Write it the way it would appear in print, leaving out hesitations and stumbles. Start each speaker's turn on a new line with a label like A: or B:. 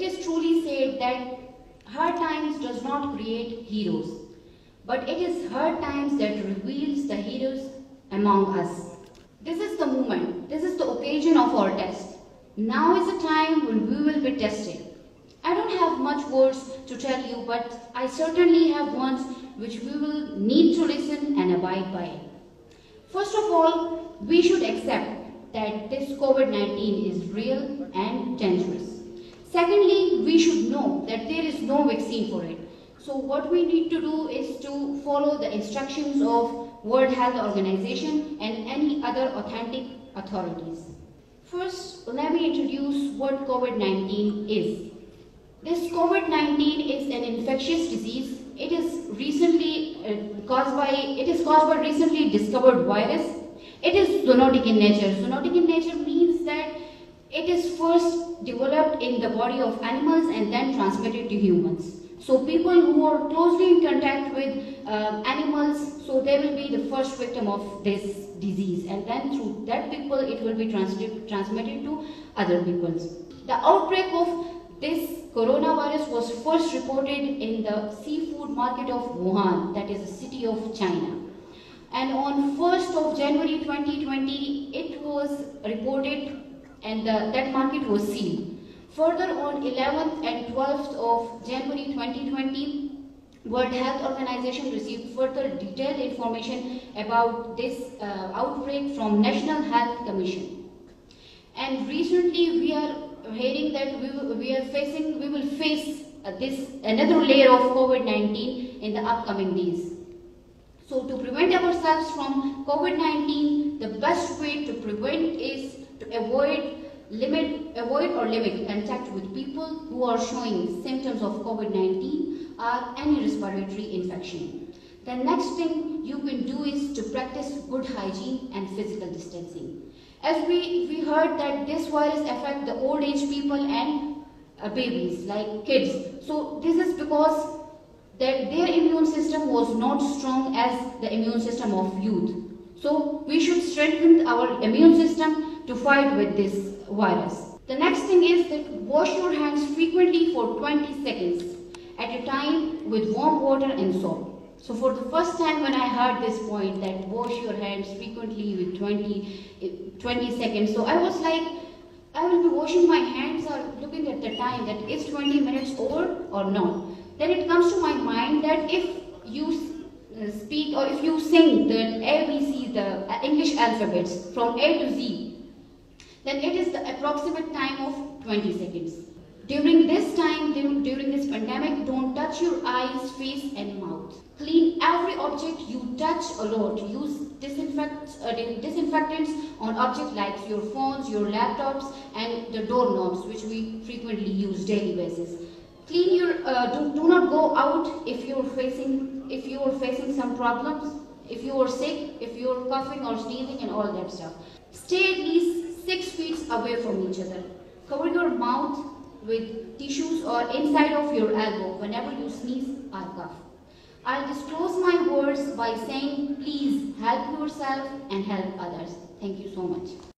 A: is truly said that hard times does not create heroes, but it is hard times that reveals the heroes among us. This is the moment, this is the occasion of our test. Now is the time when we will be tested. I don't have much words to tell you, but I certainly have ones which we will need to listen and abide by. First of all, we should accept that this COVID-19 is real and dangerous. Secondly, we should know that there is no vaccine for it. So what we need to do is to follow the instructions of World Health Organization and any other authentic authorities. First, let me introduce what COVID-19 is. This COVID-19 is an infectious disease. It is caused by recently discovered virus. It is zoonotic in nature. Zoonotic in nature means that it is first developed in the body of animals and then transmitted to humans. So people who are closely in contact with animals, so they will be the first victim of this disease, and then through that people it will be transmitted to other people. The outbreak of this coronavirus was first reported in the seafood market of Wuhan, that is a city of China. And on 1st of January 2020, it was reported and that market was sealed. Further, on 11th and 12th of January 2020, World Health Organization received further detailed information about this outbreak from National Health Commission. And recently we are hearing that we will face another layer of COVID-19 in the upcoming days. So to prevent ourselves from COVID-19, the best way to prevent is to avoid or limit contact with people who are showing symptoms of COVID-19 or any respiratory infection. The next thing you can do is to practice good hygiene and physical distancing. As we heard that this virus affects the old age people and babies like kids. So this is because that their immune system was not strong as the immune system of youth. So we should strengthen our immune system to fight with this virus. The next thing is that wash your hands frequently for 20 seconds at a time with warm water and soap. So for the first time when I heard this point that wash your hands frequently with 20 seconds, so I was like, I will be washing my hands or looking at the time that is 20 minutes over or not. Then it comes to my mind that if you speak or if you sing the ABC, the English alphabets from A to Z, then it is the approximate time of 20 seconds. During this time, during this pandemic, don't touch your eyes, face and mouth. Clean every object you touch a lot. Use disinfectants on objects like your phones, your laptops and the doorknobs, which we frequently use daily basis. Clean your, do not go out if you are facing some problems, if you are sick, if you are coughing or sneezing and all that stuff. Stay at least 6 feet away from each other. Cover your mouth with tissues or inside of your elbow whenever you sneeze or cough. I'll disclose my words by saying please help yourself and help others. Thank you so much.